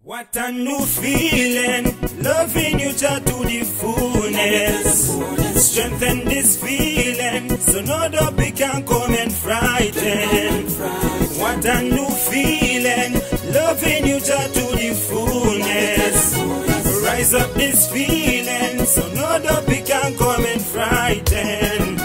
What a new feeling, loving you just to the fullness. Strengthen this feeling, so no dopey can come and frighten. What a new feeling, loving you just to the fullness. Rise up this feeling, so no dopey can come and frighten.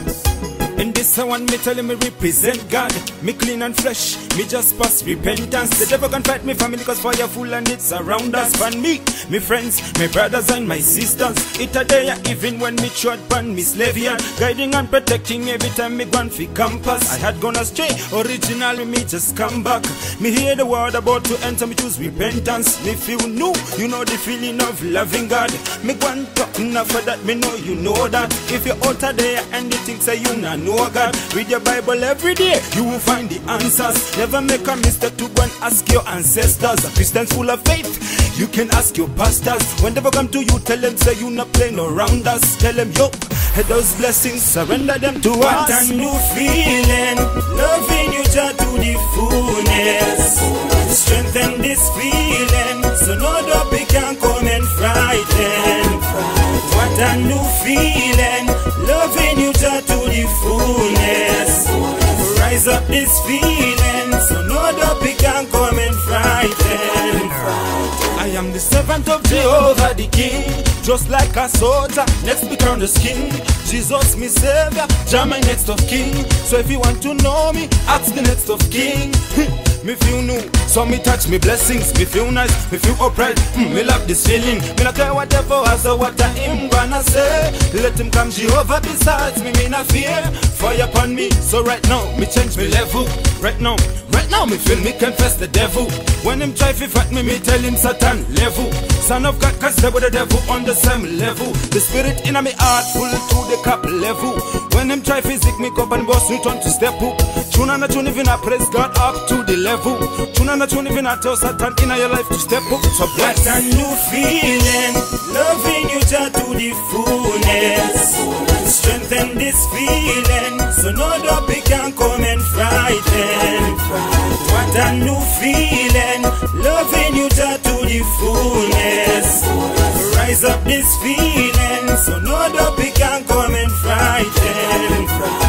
In this one, me tell him me represent God. Me clean and fresh, me just pass repentance. The devil can fight me family cause fire full and it's around us. Pan me friends, my brothers and my sisters. It a day even when me trod pan me slavian. Guiding and protecting every time me gone fi campus. I had gone astray, originally me just come back. Me hear the word about to enter, me choose repentance. Me feel new, you know the feeling of loving God. Me gone talk enough for that, me know you know that. If you're out there and you think say you not know God, read your Bible every day, you will find the answers. Never make a mistake to go and ask your ancestors. A Christians full of faith, you can ask your pastors. When they come to you, tell them say you not playing around us. Tell them yo, those blessings, surrender them to us. What a new feeling, loving you just to the fullness. Strengthen this feeling, so no dopey can come and frighten. What a new feeling, loving you just to the fullness. Rise up this feeling, so no dopey can come and frighten. I am the servant of Jehovah the King, just like a soldier, next be crowned the skin. Jesus me savior, Jah my next of king. So if you want to know me, ask the next of king. Me feel new, so me touch me blessings. Me feel nice, me feel upright, me love this feeling. Me not care whatever as or what I am gonna say. Let him come Jehovah besides me, me not fear. Fire upon me, so right now, me change me level. Right now, me feel me confess the devil. When him try to fight me, me tell him Satan level. Son of God, cause they with the devil on the same level. The spirit in my heart full to the cap level. When him try physic me up and boss return to step up. Tune and tune even I praise God up to the level. Tune and tune even I tell Satan in your life to step up. So bless. What a new feeling, loving you just to the fullness. Strengthen this feeling, so no dopey can come and frighten. What a new feeling, loving you just to the fullness. Rise up this feeling, so no dopey can come and frighten.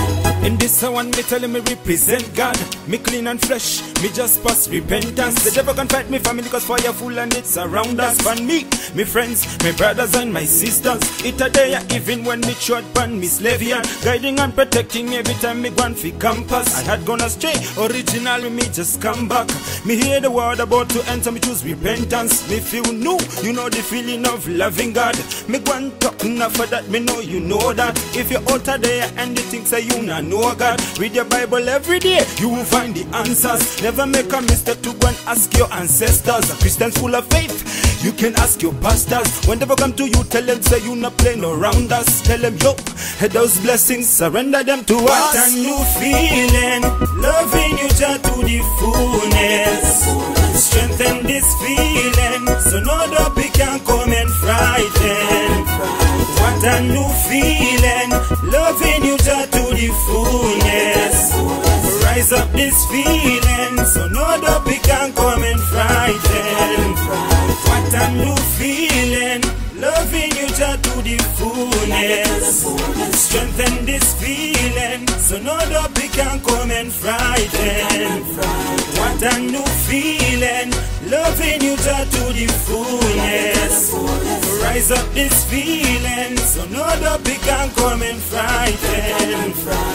In this one, me tell him me represent God. Me clean and fresh, me just pass repentance. The devil can fight me family cause fire full and it's around us. Pan me friends, my brothers and my sisters. It a day even when me trod pan me slavian. Guiding and protecting every time me gone fi campus. I had gone astray, originally me just come back. Me hear the word about to enter, me choose repentance. Me feel new, you know the feeling of loving God. Me gone talk enough for that, me know you know that. If you're out there and you think say you not know God, read your Bible every day, you will find the answers. Never make a mistake to go and ask your ancestors. A Christians full of faith, you can ask your pastors. When they come to you, tell them say you not playing around us. Tell them yo, those blessings, surrender them to us. What a new feeling, loving you just to the fullness. Strengthen this feeling, so no dopey can come and frighten. What a new feeling, loving you just to the fullness. Rise up this feeling, so no dopey can come and frighten. What a new feeling, loving you just to the fullness. Strengthen this feeling, so no dopey can come and frighten. What a new feeling, loving you just to the fullness. Rise up this feeling, so no dopey can come and frighten.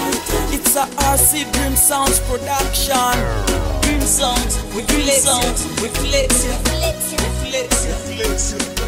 It's a RC Dream Sounds production. Dream Sounds, we flex you, we flex you, we flex you.